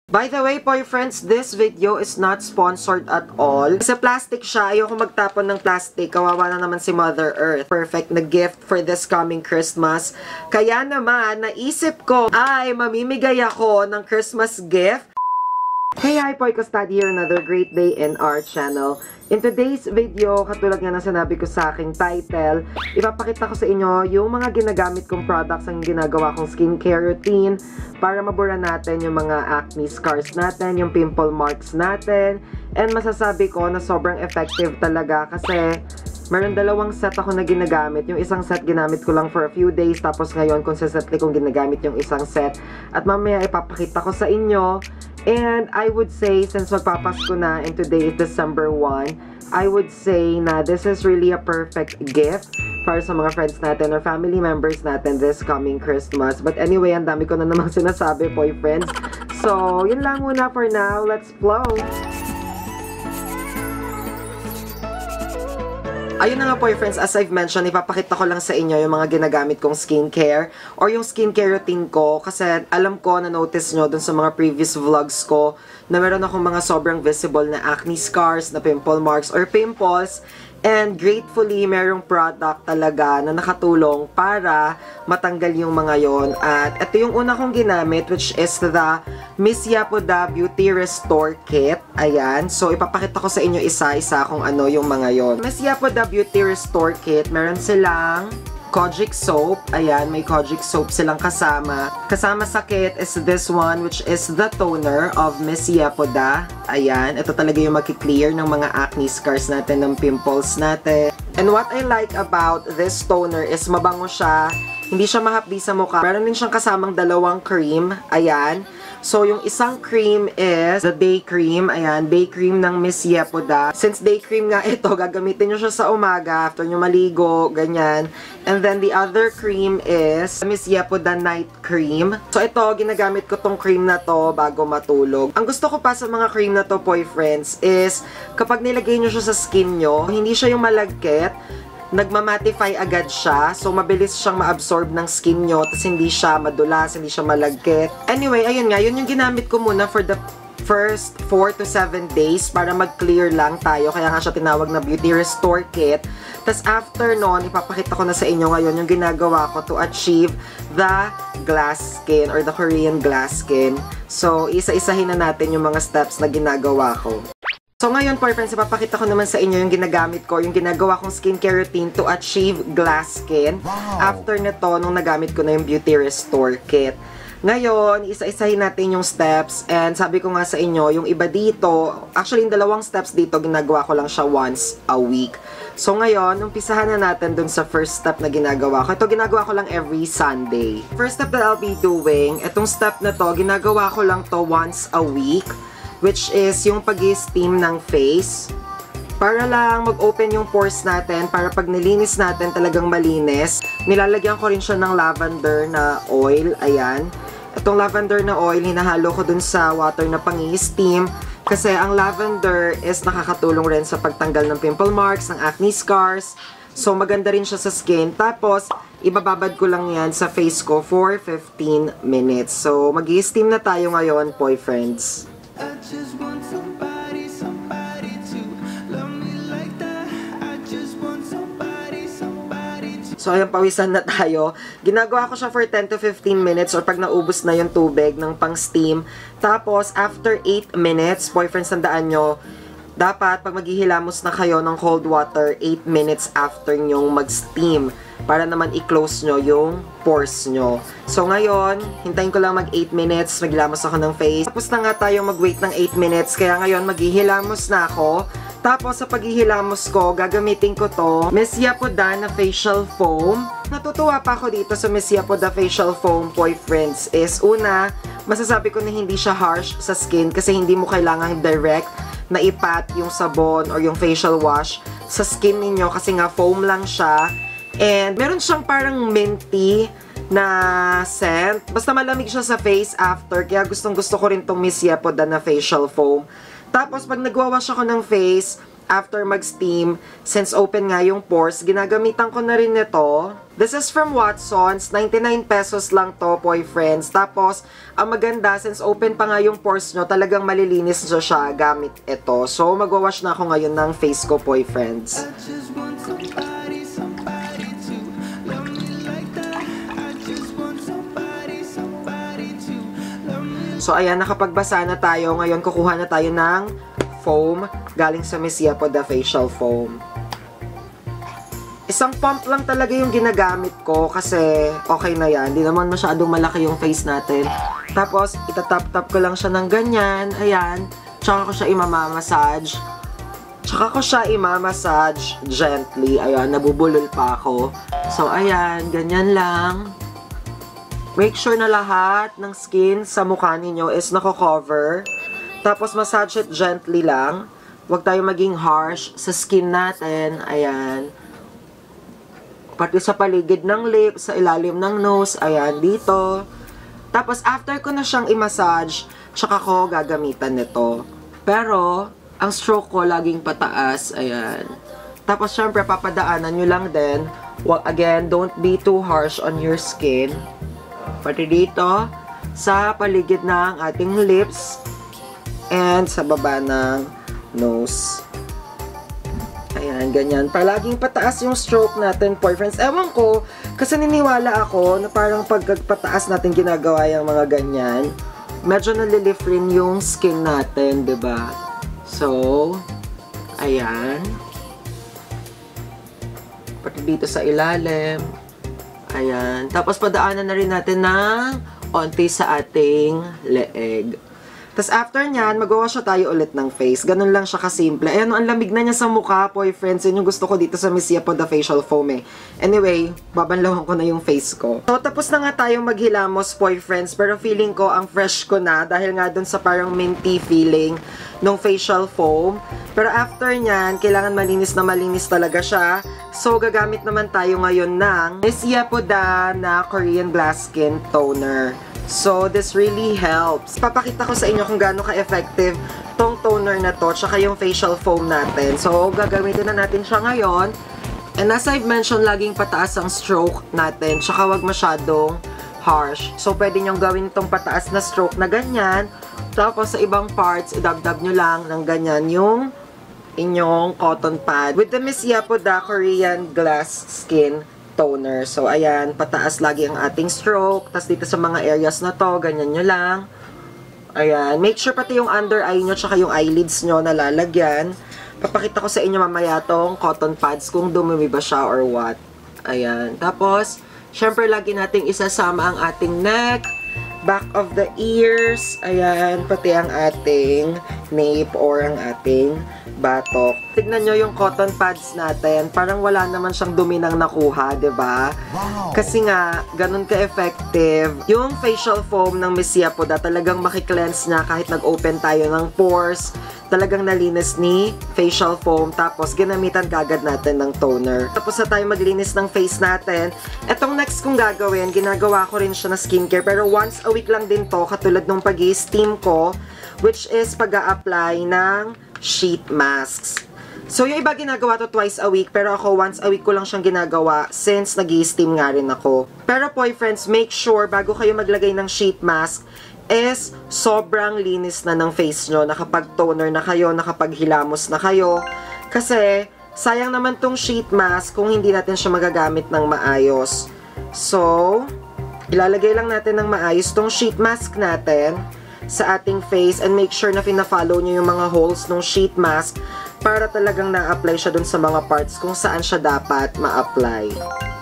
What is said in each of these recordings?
By the way, PoiFriends, this video is not sponsored at all. Kasi plastic siya. Ayoko magtapon ng plastic. Kawawa na naman si Mother Earth. Perfect na gift for this coming Christmas. Kaya naman, naisip ko ay mamimigay ako ng Christmas gift. Hey, hi! Poi Costad here. Another great day in our channel. In today's video, katulad nga na sinabi ko sa aking title, ipapakita ko sa inyo yung mga ginagamit kong products ang ginagawa kong skincare routine para mabura natin yung mga acne scars natin, yung pimple marks natin, and masasabi ko na sobrang effective talaga kasi meron dalawang set ako na ginagamit. Yung isang set ginamit ko lang for a few days, tapos ngayon consistently kong ginagamit yung isang set. At mamaya ipapakita ko sa inyo. And I would say, since magpapasko na and today is December 1, I would say na this is really a perfect gift para sa mga friends natin or family members natin this coming Christmas. But anyway, ang dami ko na namang sinasabi, PoiFriends. So, yun lang muna for now. Let's flow! Ayun na nga, PoiFriends, as I've mentioned, ipapakita ko lang sa inyo yung mga ginagamit kong skincare or yung skincare routine ko kasi alam ko, na-notice nyo dun sa mga previous vlogs ko na meron akong mga sobrang visible na acne scars, na pimple marks or pimples. And gratefully, merong product talaga na nakatulong para matanggal yung mga yon. At ito yung una kong ginamit, which is the Yeppuda Beauty Restore Kit. Ayan. So, ipapakita ko sa inyo isa-isa kung ano yung mga yon. Yeppuda Beauty Restore Kit, meron silang Kojic soap. Ayan, may Kojic soap silang kasama. Kasama sa kit is this one, which is the toner of Miss Yeppuda. Ayan, ito talaga yung makiklear ng mga acne scars natin, ng pimples natin. And what I like about this toner is mabango siya. Hindi siya mahapdi sa mukha. Meron din siyang kasamang dalawang cream. Ayan. So, yung isang cream is the day cream. Ayan, day cream ng Miss Yeppuda. Since day cream nga ito, gagamitin nyo siya sa umaga after nyo maligo, ganyan. And then, the other cream is Miss Yeppuda Night Cream. So, ito, ginagamit ko tong cream na to bago matulog. Ang gusto ko pa sa mga cream na to, PoiFriends, is kapag nilagay nyo siya sa skin nyo, hindi siya yung malagkit. Nagmamatify agad siya. So, mabilis siyang ma-absorb ng skin nyo. Tapos, hindi siya madulas, hindi siya malagkit. Anyway, ayun nga. Yun yung ginamit ko muna for the first 4 to 7 days para mag-clear lang tayo. Kaya nga siya tinawag na Beauty Restore Kit. Tapos, after nun, ipapakita ko na sa inyo ngayon yung ginagawa ko to achieve the glass skin or the Korean glass skin. So, isa-isahin na natin yung mga steps na ginagawa ko. So ngayon, PoiFriends, ipapakita ko naman sa inyo yung ginagamit ko, yung ginagawa kong skincare routine to achieve glass skin. Wow. After nito, nung nagamit ko na yung Beauty Restore Kit. Ngayon, isa-isahin natin yung steps. And sabi ko nga sa inyo, yung iba dito, actually yung dalawang steps dito, ginagawa ko lang siya once a week. So ngayon, umpisahan na natin dun sa first step na ginagawa ko. Ito, ginagawa ko lang every Sunday. First step that I'll be doing, itong step na to, ginagawa ko lang to once a week. Which is yung pag-steam ng face. Para lang mag-open yung pores natin, para pag nilinis natin talagang malinis. Nilalagyan ko rin siya ng lavender na oil. Ayan. Itong lavender na oil, hinahalo ko dun sa water na pang-i-steam. Kasi ang lavender is nakakatulong rin sa pagtanggal ng pimple marks, ng acne scars. So, maganda rin siya sa skin. Tapos, ibababad ko lang yan sa face ko for 15 minutes. So, mag-i-steam na tayo ngayon, PoiFriends. I just want somebody to love me like that. I just want somebody to... So, ayan, pawisan na tayo. Ginagawa ko siya for 10 to 15 minutes or pag naubos na yung tubig ng pang-steam. Tapos, after 8 minutes, PoiFriends, tandaan nyo, dapat pag maghihilamos na kayo ng cold water, 8 minutes after nyong mag-steam. Para naman i-close nyo yung pores nyo. So ngayon, hintayin ko lang mag 8 minutes, maghilamos ako ng face. Tapos na nga tayo mag-wait ng 8 minutes, kaya ngayon maghihilamos na ako. Tapos sa paghihilamos ko, gagamitin ko to Miss Yeppuda na facial foam. Natutuwa pa ako dito sa Miss Yeppuda facial foam, PoiFriends, is una, masasabi ko na hindi siya harsh sa skin kasi hindi mo kailangang direct na ipat yung sabon or yung facial wash sa skin ninyo kasi nga foam lang siya. And meron siyang parang minty na scent. Basta malamig siya sa face after. Kaya gustong gusto ko rin itong Miss Yeppuda na facial foam. Tapos pag nagwawash ako ng face, after mag-steam, since open nga yung pores, ginagamitan ko na rin ito. This is from Watson's. 99 pesos lang to, PoiFriends. Tapos, ang maganda, since open pa nga yung pores nyo, talagang malilinis nyo siya gamit ito. So, magwawash na ako ngayon ng face ko, PoiFriends. So, ayan, nakapagbasa na tayo. Ngayon, kukuha na tayo ng foam galing sa Miss Yeppuda Facial Foam. Isang pump lang talaga yung ginagamit ko kasi okay na yan. Hindi naman masyadong malaki yung face natin. Tapos, itatap-tap ko lang siya ng ganyan. Ayan. Tsaka ko siya imamassage. Gently. Ayan, nabubulol pa ako. So, ayan. Ganyan lang. Make sure na lahat ng skin sa mukha ninyo is nako-cover. Tapos, massage it gently lang. Huwag tayo maging harsh sa skin natin. Ayan. Pati sa paligid ng lips, sa ilalim ng nose, ayan, dito. Tapos, after ko na siyang i-massage, tsaka ko gagamitan nito. Pero, ang stroke ko laging pataas, ayan. Tapos, syempre, papadaanan nyo lang din. Well, again, don't be too harsh on your skin. Pati dito, sa paligid ng ating lips, and sa baba ng nose. Ayan, ganyan. Palaging pataas yung stroke natin, PoiFriends. Ewan ko, kasi niniwala ako na parang pagpataas natin ginagawa yung mga ganyan, medyo nalilift rin yung skin natin, diba? So, ayan. Pati dito sa ilalim. Ayan. Tapos padaanan na rin natin ng onti sa ating leeg. Tapos after nyan, mag-wash na tayo ulit ng face. Ganun lang siya kasimple. Ayan, ang lamig na niya sa mukha, PoiFriends. Yun yung gusto ko dito sa Miss Yeppuda Facial Foam eh. Anyway, babanlawan ko na yung face ko. So, tapos na nga tayong maghilamos, PoiFriends. Pero feeling ko, ang fresh ko na. Dahil nga dun sa parang minty feeling nung facial foam. Pero after nyan, kailangan malinis na malinis talaga siya. So, gagamit naman tayo ngayon ng Miss Yeppuda na Korean Glass Skin Toner. So, this really helps. Papakita ko sa inyo kung gaano ka-effective tong toner na to, tsaka yung facial foam natin. So, gagamitin na natin siya ngayon. And as I've mentioned, laging pataas ang stroke natin, tsaka wag masyadong harsh. So, pwede nyong gawin itong pataas na stroke na ganyan. Tapos, sa ibang parts, idabdab nyo lang ng ganyan yung inyong cotton pad. With the Miss Yeppuda Korean Glass Skin Toner. So, ayan, pataas lagi ang ating stroke. Tapos dito sa mga areas na to, ganyan nyo lang. Ayan. Make sure pati yung under eye nyo, tsaka yung eyelids nyo nalalagyan. Papakita ko sa inyo mamaya tong cotton pads kung dumumi ba siya or what. Ayan. Tapos, syempre lagi nating isasama ang ating neck, back of the ears, ayan, pati ang ating nape or ang ating batok. Tignan nyo yung cotton pads natin. Parang wala naman siyang dumi nang nakuha, diba? Wow. Kasi nga, ganun ka-effective. Yung facial foam ng Miss Yeppuda, talagang makikleanse niya kahit nag-open tayo ng pores. Talagang nalinis ni facial foam. Tapos, ginamitan kagad natin ng toner. Tapos na tayo maglinis ng face natin. Etong next kong gagawin, ginagawa ko rin siya na skincare. Pero once a week lang din to, katulad nung pag-i-steam ko, which is pag-a-apply ng sheet masks. So, yung iba ginagawa to twice a week, pero ako once a week ko lang siyang ginagawa since nag-i-steam nga rin ako. Pero PoiFriends, make sure bago kayo maglagay ng sheet mask is sobrang linis na ng face nyo, nakapag-toner na kayo, nakapaghilamos na kayo. Kasi, sayang naman tong sheet mask kung hindi natin siya magagamit ng maayos. So, ilalagay lang natin ng maayos tong sheet mask natin sa ating face and make sure na fina-follow nyo yung mga holes ng sheet mask para talagang na-apply siya dun sa mga parts kung saan siya dapat ma-apply.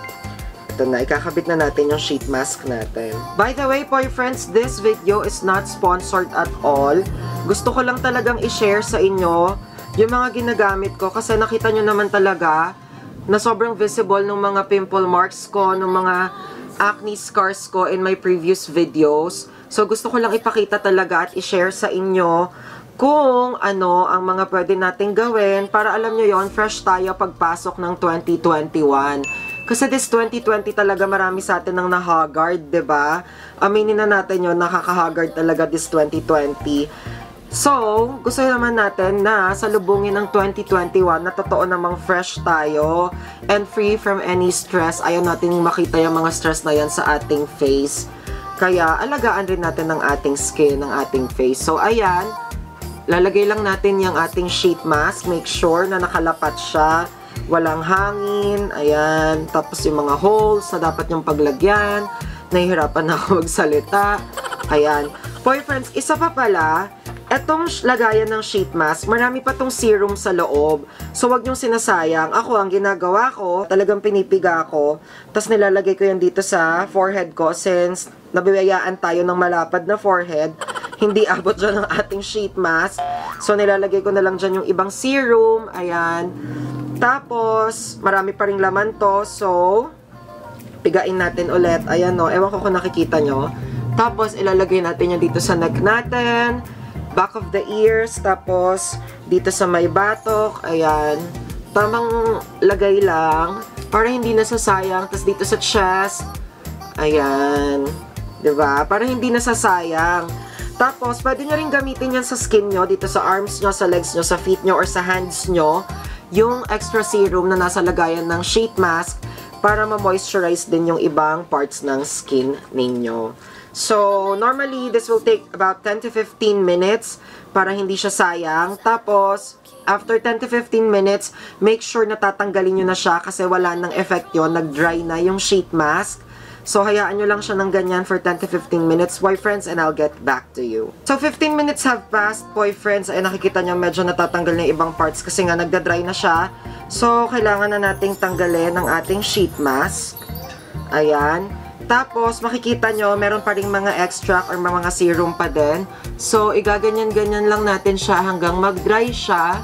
Ito na, ikakabit na natin yung sheet mask natin. By the way, PoiFriends, this video is not sponsored at all. Gusto ko lang talagang i-share sa inyo yung mga ginagamit ko kasi nakita nyo naman talaga na sobrang visible ng mga pimple marks ko, ng mga acne scars ko in my previous videos. So, gusto ko lang ipakita talaga at i-share sa inyo kung ano ang mga pwede nating gawin para alam nyo yon, fresh tayo pagpasok ng 2021. Kasi this 2020 talaga marami sa atin nang na-haggard, diba? Aminin na natin yon, nakaka-haggard talaga this 2020. So, gusto naman natin na salubungin ng 2021 na totoo namang fresh tayo and free from any stress. Ayaw natin makita yung mga stress na yan sa ating face. Kaya, alagaan rin natin ang ating skin, ang ating face. So, ayan, lalagay lang natin yung ating sheet mask. Make sure na nakalapat siya. Walang hangin. Ayan. Tapos yung mga holes na dapat yung paglagyan. Nahihirapan na ako magsalita. Ayan. PoiFriends, isa pa pala, etong lagayan ng sheet mask, marami pa tong serum sa loob. So, wag niyong sinasayang. Ako, ang ginagawa ko, talagang pinipiga ko. Tapos, nilalagay ko yan dito sa forehead ko since nabibiyayaan tayo ng malapad na forehead. Hindi abot dyan ng ating sheet mask. So, nilalagay ko na lang dyan yung ibang serum. Ayan. Tapos, marami pa ring laman to. So, pigain natin ulit. Ayan, no. Ewan ko kung nakikita nyo. Tapos, ilalagay natin yan dito sa neck natin. Back of the ears, tapos dito sa may batok, ayan. Tamang lagay lang para hindi nasasayang. Tapos dito sa chest, ayan. 'Di ba? Para hindi nasasayang. Tapos pwede nyo rin gamitin yan sa skin nyo, dito sa arms nyo, sa legs nyo, sa feet nyo, or sa hands nyo, yung extra serum na nasa lagayan ng sheet mask para ma-moisturize din yung ibang parts ng skin ninyo. So, normally, this will take about 10 to 15 minutes para hindi siya sayang. Tapos, after 10 to 15 minutes, make sure na tatanggalin nyo na siya kasi wala nang effect yun. Nag-dry na yung sheet mask. So, hayaan nyo lang siya ng ganyan for 10 to 15 minutes, PoiFriends, and I'll get back to you. So, 15 minutes have passed, PoiFriends. Ay, nakikita nyo medyo natatanggal na yung ibang parts kasi nga nagda-dry na siya. So, kailangan na nating tanggalin ang ating sheet mask. Ayan. Tapos, makikita nyo, meron pa rin mga extract or mga serum pa din. So, igaganyan-ganyan lang natin siya hanggang mag-dry siya.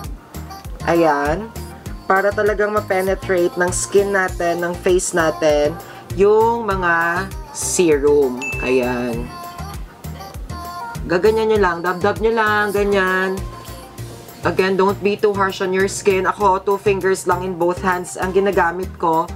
Ayan. Para talagang ma-penetrate ng skin natin, ng face natin, yung mga serum. Ayan. Gaganyan nyo lang. Dab-dab nyo lang. Ganyan. Again, don't be too harsh on your skin. Ako, 2 fingers lang in both hands ang ginagamit ko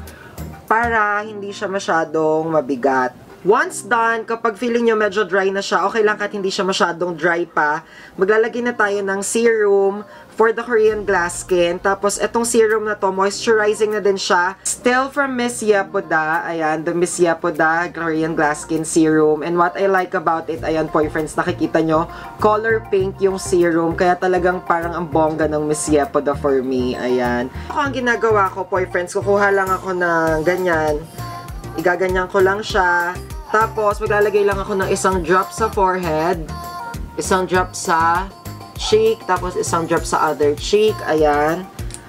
para hindi siya masyadong mabigat. Once done, kapag feeling nyo medyo dry na siya, okay lang kahit hindi siya masyadong dry pa, maglalagay na tayo ng serum for the Korean glass skin. Tapos, etong serum na to, moisturizing na din siya. Still from Miss Yeppuda. Ayan, the Miss Yeppuda Korean glass skin serum. And what I like about it, ayan, PoiFriends, nakikita nyo, color pink yung serum. Kaya talagang parang ang bongga ng Miss Yeppuda for me. Ayan. Ako, ang ginagawa ko, PoiFriends, kukuha lang ako ng ganyan. Igaganyan ko lang siya. Tapos, maglalagay lang ako ng isang drop sa forehead. Isang drop sa cheek, tapos isang drop sa other cheek, ayan.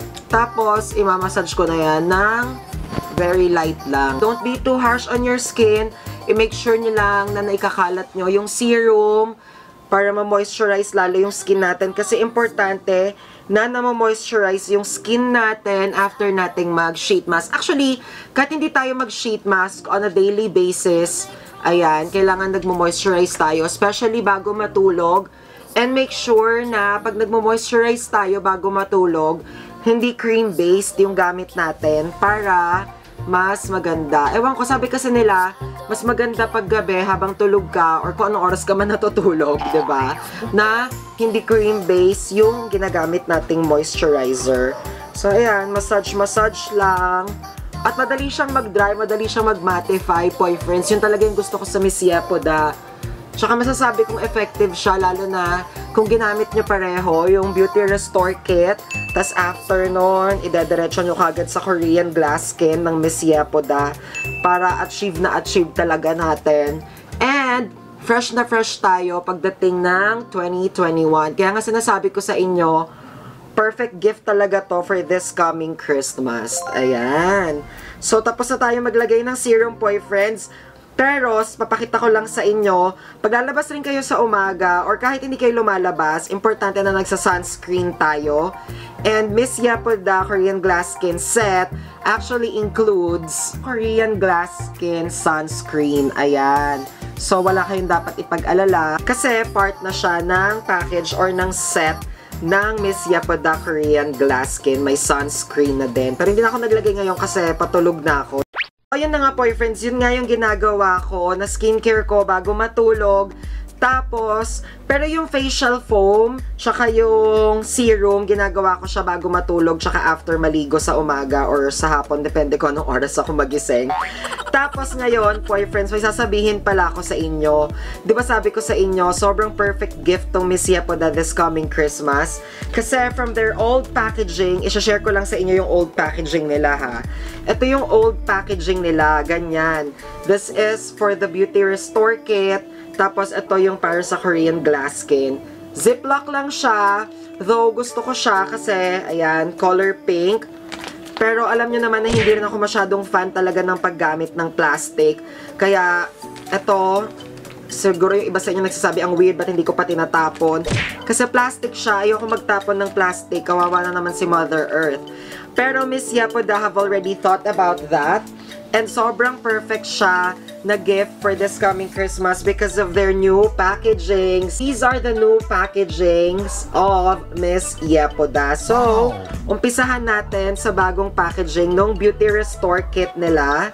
Tapos, imamassage ko na yan ng very light lang. Don't be too harsh on your skin. I-make sure nyo lang na naikakalat nyo yung serum para ma-moisturize lalo yung skin natin. Kasi importante na ma-moisturize yung skin natin after nating mag-sheet mask. Actually, kahit hindi tayo mag-sheet mask on a daily basis, ayan, kailangan nagmo-moisturize tayo, especially bago matulog. And make sure na pag nagmo-moisturize tayo bago matulog, hindi cream-based yung gamit natin para mas maganda. Ewan ko, sabi kasi nila, mas maganda pag gabi habang tulog ka or kung anong oras ka man natutulog, 'di ba? Na hindi cream-based yung ginagamit nating moisturizer. So, ayan, massage lang. At madali siyang mag-dry, madali siyang mag-mattify, PoiFriends. Yun talaga yung gusto ko sa Miss Yeppeuda. Tsaka masasabi kong effective siya, lalo na kung ginamit nyo pareho yung Beauty Restore Kit. Tas after nun, idediretso nyo kagad sa Korean glass skin ng Miss Yeppeuda para achieve talaga natin. And fresh na fresh tayo pagdating ng 2021. Kaya nga sinasabi ko sa inyo, perfect gift talaga to for this coming Christmas. Ayan. So, tapos na tayo maglagay ng serum, PoiFriends. Pero, papakita ko lang sa inyo, pag lalabas rin kayo sa umaga, or kahit hindi kayo lumalabas, importante na nagsa-sunscreen tayo. And Miss Yeppuda Korean Glass Skin Set actually includes Korean Glass Skin Sunscreen. Ayan. So, wala kayong dapat ipag-alala kasi part na siya ng package or ng set ng Miss Yeppuda Korean Glass Skin. May sunscreen na din. Pero hindi na ako naglagay ngayon kasi patulog na ako. Ayun na nga, PoiFriends, yun nga yung ginagawa ko na skincare ko bago matulog. Tapos, pero yung facial foam, tsaka yung serum, ginagawa ko siya bago matulog, tsaka after maligo sa umaga or sa hapon, depende ko anong oras ako magising. Tapos ngayon, PoiFriends, may sasabihin pala ako sa inyo. Di ba sabi ko sa inyo, sobrang perfect gift tong Miss Yeppeuda this coming Christmas. Kasi from their old packaging, isha-share ko lang sa inyo yung old packaging nila ha. Ito yung old packaging nila, ganyan. This is for the Beauty Restore Kit. Tapos, ito yung para sa Korean glass skin. Ziplock lang siya. Though, gusto ko siya kasi, ayan, color pink. Pero, alam nyo naman na hindi rin ako masyadong fan talaga ng paggamit ng plastic. Kaya, ito, siguro yung iba sa inyo nagsasabi, ang weird, ba't hindi ko pa tinatapon? Kasi plastic siya. Ayoko magtapon ng plastic. Kawawa na naman si Mother Earth. Pero, Miss Yeppeuda have already thought about that. And sobrang perfect siya na gift for this coming Christmas because of their new packagings. These are the new packagings of Miss Yeppeuda. So, umpisahan natin sa bagong packaging ng Beauty Restore Kit nila.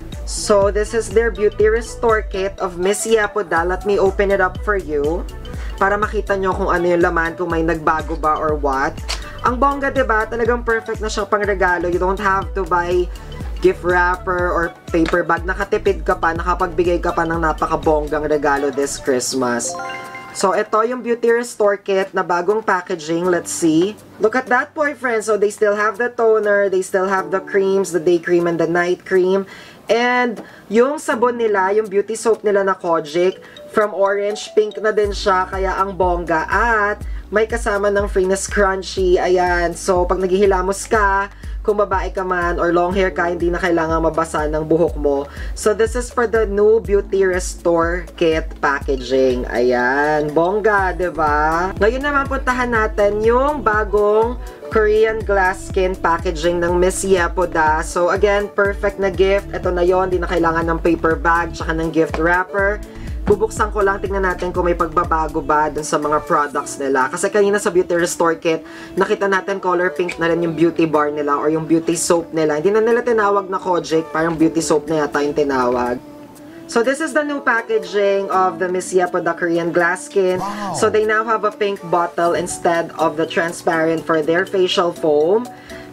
So, this is their Beauty Restore Kit of Miss Yeppeuda. Let me open it up for you para makita nyo kung ano yung laman, kung may nagbago ba or what. Ang bongga, diba? Talagang perfect na siya pang regalo. You don't have to buy gift wrapper or paper bag. Nakatipid ka pa, nakapagbigay ka pa ng napakabonggang regalo this Christmas. So, ito yung Beauty Restore Kit na bagong packaging. Let's see. Look at that, PoiFriends. So, they still have the toner, they still have the creams, the day cream and the night cream. And, yung sabon nila, yung beauty soap nila na Kojic, from orange, pink na din siya, kaya ang bongga. At, may kasama ng free na scrunchie. Ayan. So, pag naghihilamos ka, kung babae ka man or long hair ka, hindi na kailangan mabasa ng buhok mo. So, this is for the new Beauty Restore Kit packaging. Ayan. Bongga, diba? Ngayon naman, puntahan natin yung bagong Korean glass skin packaging ng Miss Yeppeuda. So, again, perfect na gift. Ito na yon, di na kailangan ng paper bag, tsaka ng gift wrapper. Bubuksan ko lang, tingnan natin kung may pagbabago ba dun sa mga products nila. Kasi kanina sa Beauty Restore Kit, nakita natin color pink na rin yung beauty bar nila or yung beauty soap nila. Hindi na nila tinawag na Kojic, parang beauty soap na yata yung tinawag. So this is the new packaging of the Miss Yeppeuda Korean glass skin. Wow. So they now have a pink bottle instead of the transparent for their facial foam.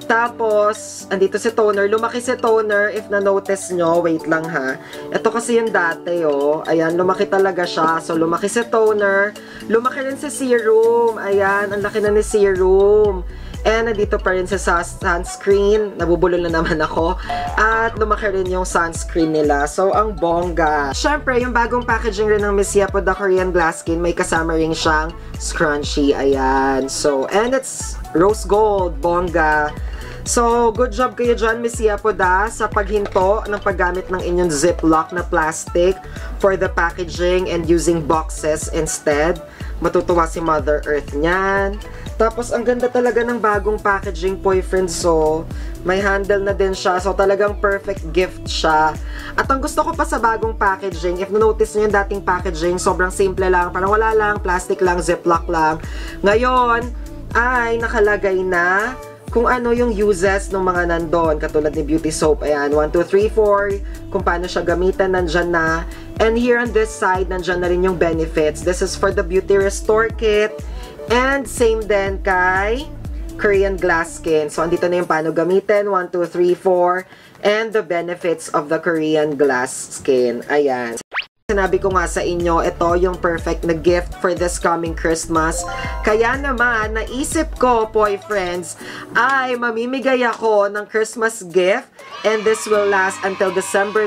Tapos, andito si toner. Lumaki si toner, if na-notice nyo. Wait lang ha. Ito kasi yung dati, oh. Ayan, lumaki talaga siya. So, lumaki si toner. Lumaki rin si serum. Ayan, ang laki na ni serum. And, nandito pa rin sa sunscreen. Nabubulol na naman ako. At, lumaki rin yung sunscreen nila. So, ang bongga. Siyempre, yung bagong packaging rin ng Miss Yeppeuda Korean glass skin, may kasama rin siyang scrunchie. Ayan. So, and it's rose gold. Bongga. So, good job kayo dyan, Miss Yeppeuda, sa paghinto ng paggamit ng inyong ziplock na plastic for the packaging and using boxes instead. Matutuwa si Mother Earth niyan. Tapos, ang ganda talaga ng bagong packaging, PoiFriends. So, may handle na din siya. So, talagang perfect gift siya. At ang gusto ko pa sa bagong packaging, if na-notice nyo yung dating packaging, sobrang simple lang. Parang wala lang, plastic lang, ziplock lang. Ngayon, ay nakalagay na kung ano yung uses ng mga nandun, katulad ni beauty soap. Ayan, 1, 2, 3, 4, kung paano siya gamitan, nandyan na. And here on this side, nandyan na rin yung benefits. This is for the Beauty Restore Kit. And same din kay Korean glass skin. So, andito na yung paano gamitin, 1, 2, 3, 4. And the benefits of the Korean glass skin. Ayan. Sinabi ko nga sa inyo, ito yung perfect na gift for this coming Christmas. Kaya naman, naisip ko, PoiFriends, ay mamimigay ako ng Christmas gift and this will last until December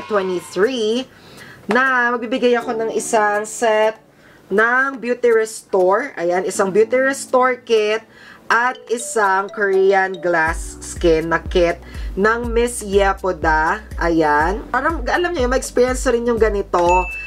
23 na magbibigay ako ng isang set ng Beauty Restore. Ayan, isang Beauty Restore Kit at isang Korean glass skin na kit ng Miss Yeppeuda. Ayan. Parang, alam niyo, may experience rin yung ganito.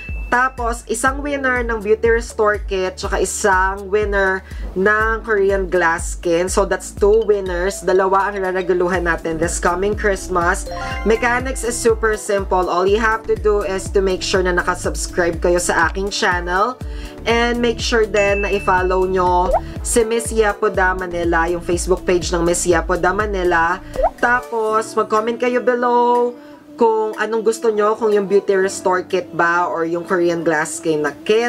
Tapos, isang winner ng Beauty Restore Kit, tsaka isang winner ng Korean glass skin. So, that's 2 winners. Dalawa ang raraguluhan natin this coming Christmas. Mechanics is super simple. All you have to do is to make sure na nakasubscribe kayo sa aking channel. And make sure din na i-follow nyo si Miss Yeppeuda Manila, yung Facebook page ng Miss Yeppeuda Manila. Tapos, mag-comment kayo below kung anong gusto nyo, kung yung Beauty Restore Kit ba or yung Korean glass skin na kit.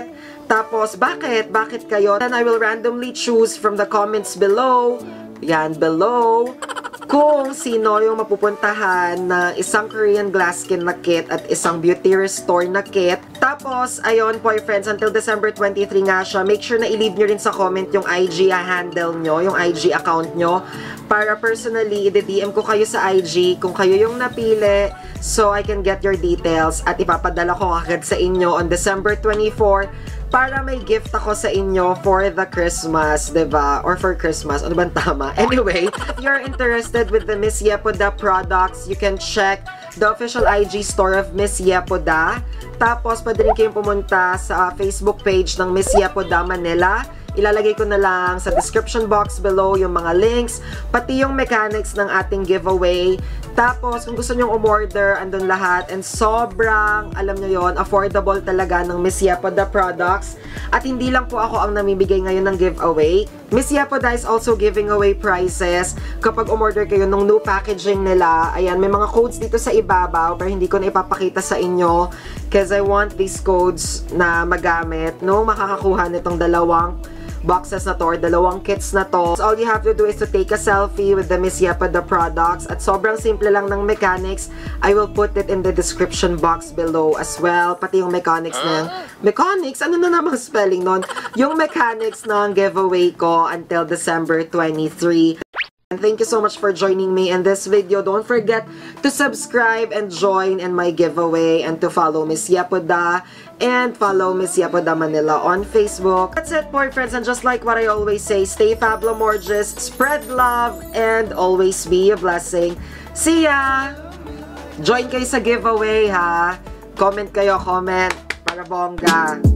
Tapos, bakit? Bakit kayo? Then I will randomly choose from the comments below. Yan, below. Kung sino yung mapupuntahan ng isang Korean glass skin na kit at isang beauty restore na kit. Tapos, ayun, PoiFriends, until December 23 nga siya. Make sure na i-leave nyo rin sa comment yung IG handle nyo, yung IG account nyo. Para personally, i-DM ko kayo sa IG kung kayo yung napili. So, I can get your details at ipapadala ko agad sa inyo on December 24 para may gift ako sa inyo for the Christmas, diba? Or for Christmas. Ano bang tama? Anyway, if you're interested with the Miss Yeppuda products, you can check the official IG store of Miss Yeppuda. Tapos, pwede rin kayong pumunta sa Facebook page ng Miss Yeppuda Manila. Ilalagay ko na lang sa description box below yung mga links, pati yung mechanics ng ating giveaway. Tapos, kung gusto nyong umorder, andun lahat. And sobrang, alam nyo yon, affordable talaga ng Miss Yeppuda products. At hindi lang po ako ang namimigay ngayon ng giveaway. Miss Yeppuda is also giving away prizes kapag umorder kayo ng new packaging nila. Ayan, may mga codes dito sa ibabaw pero hindi ko na ipapakita sa inyo because I want these codes na magamit no makakakuha nitong dalawang boxes na to or dalawang kits na to. So, all you have to do is to take a selfie with the Miss Yeppuda products at sobrang simple lang ng mechanics. I will put it in the description box below as well. Pati yung mechanics na mechanics? Ano na namang spelling nun? Yung mechanics ng giveaway ko until December 23. And thank you so much for joining me in this video. Don't forget to subscribe and join in my giveaway and to follow Miss Yeppeuda and follow Miss Yeppuda Manila on Facebook. That's it, PoiFriends, and just like what I always say, stay fabulous, spread love, and always be a blessing. See ya! Join kayo sa giveaway, ha? Comment kayo, comment para bongga.